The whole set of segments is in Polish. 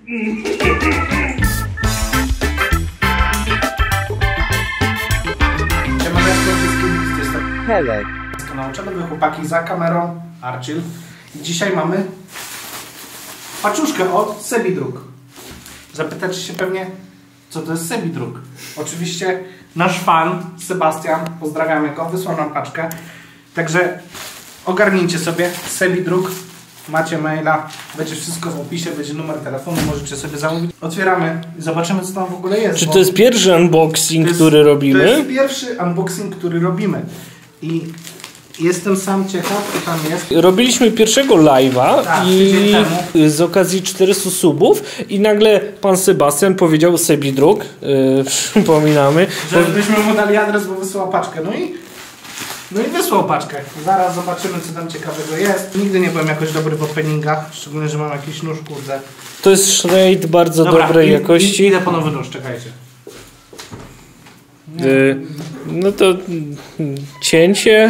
Helek. Nauczamy chłopaki za kamerą, Archil. I dzisiaj mamy paczuszkę od Sebidruk. Zapytacie się pewnie, co to jest Sebidruk. Oczywiście nasz fan, Sebastian, pozdrawiamy go, wysłał nam paczkę. Także ogarnijcie sobie Sebidruk. Macie maila, będzie wszystko w opisie, będzie numer telefonu, możecie sobie zamówić. Otwieramy i zobaczymy, co tam w ogóle jest. Czy to jest pierwszy unboxing, który robimy? To jest pierwszy unboxing, który robimy. I jestem sam ciekaw, co tam jest. Robiliśmy pierwszego live'a tydzień temu. Z okazji 400 subów i nagle pan Sebastian powiedział Sebidruk, przypominamy. Żebyśmy mu dali adres, bo wysłał paczkę. No i wysłał paczkę. Zaraz zobaczymy, co tam ciekawego jest. Nigdy nie byłem jakoś dobry w openingach, szczególnie, że mam jakiś nóż, kurde. To jest Schrade bardzo dobrej jakości. Idę po nowy nóż, czekajcie. No to cięcie.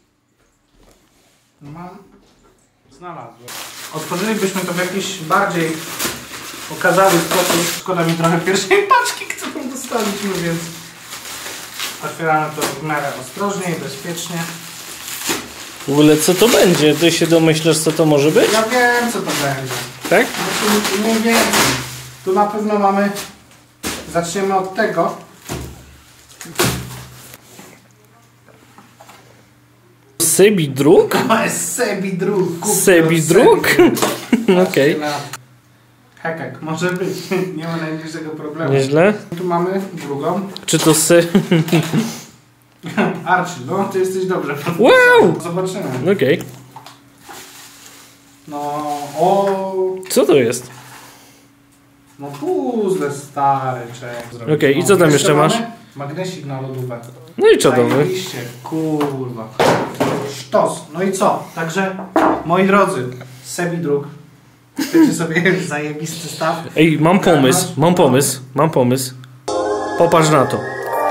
Znalazłem. Otworzylibyśmy to w jakiś bardziej okazały sposób. Szkoda mi trochę pierwszej paczki, którą dostaliśmy, więc otwieramy to w miarę ostrożnie i bezpiecznie. W ogóle co to będzie? Ty się domyślasz, co to może być? Ja wiem, co to będzie. Tak? Mniej więcej. Tu na pewno mamy... Zaczniemy od tego. Sebidruk? To jest Sebidruk. Sebidruk? Okej. Hekek, może być. Nie ma najmniejszego problemu. Nieźle. Tu mamy drugą. Czy to Archie, no ty jesteś dobrze. Wow! Zobaczymy. Okej. No, o. Co to jest? No puzzle stary, czek. Okej, i co tam jeszcze masz? Magnesik na lodówkę. No i czadowy. Zajebiście, kurwa. Sztos. No i co? Także, moi drodzy, Sebidruk. Chcecie sobie zajebisty staw? Ej, mam pomysł. Popatrz na to.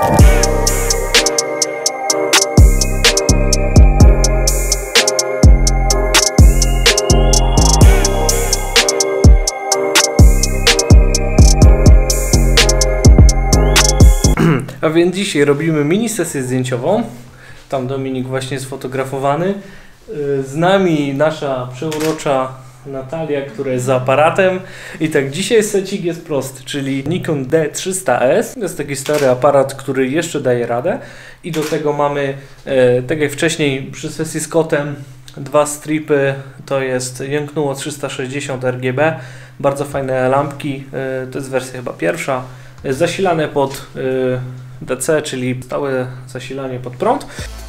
A więc dzisiaj robimy mini sesję zdjęciową. Tam Dominik właśnie sfotografowany. Z nami nasza przeurocza Natalia, która jest za aparatem. I tak, dzisiaj secik jest prosty, czyli Nikon D300S. To jest taki stary aparat, który jeszcze daje radę. I do tego mamy, tak jak wcześniej przy sesji z kotem, dwa stripy. To jest Jęknęło 360 RGB. Bardzo fajne lampki. To jest wersja chyba pierwsza. Zasilane pod DC, czyli stałe zasilanie pod prąd.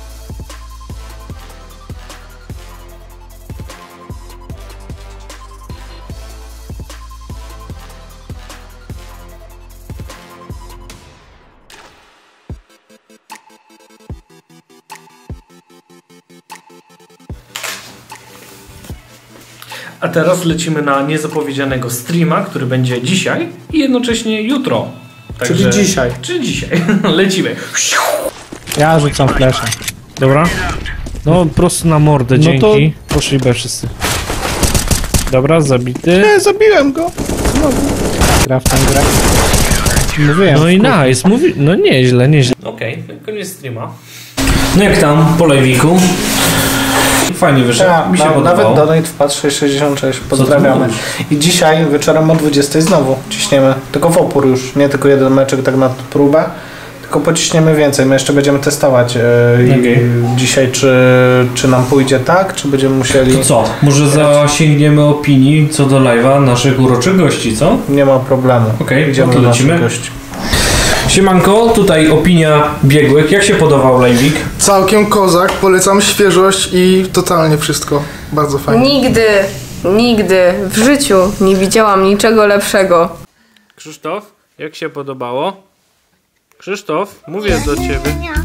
A teraz lecimy na niezapowiedzianego streama, który będzie dzisiaj i jednocześnie jutro. Także, czyli dzisiaj. Lecimy. Ja rzucam fleszę. Dobra. No prosto na mordę, No dzięki. to- Poszli B wszyscy. Dobra, zabity. Nie, zabiłem go. Znowu. Gra w tę grę. Mówiłem. No i nice, no nieźle. Okej, koniec streama. No jak tam po live'iku? Fajnie wyszedł, mi się podobało. Nawet donate wpadł 666, pozdrawiamy. I dzisiaj wieczorem o 20 znowu ciśniemy, tylko w opór już, nie tylko jeden meczek tak na próbę, tylko pociśniemy więcej. My jeszcze będziemy testować dzisiaj, czy nam pójdzie tak, czy będziemy musieli... To co? Może zasięgniemy opinii co do live'a naszych uroczych gości, co? Nie ma problemu. Okej, idziemy to do lecimy. naszych gości. Siemanko, tutaj opinia biegłych. Jak się podobał live'ik? Całkiem kozak, polecam świeżość i totalnie wszystko. Bardzo fajnie. Nigdy w życiu nie widziałam niczego lepszego. Krzysztof, jak się podobało? Krzysztof, mówię do ciebie.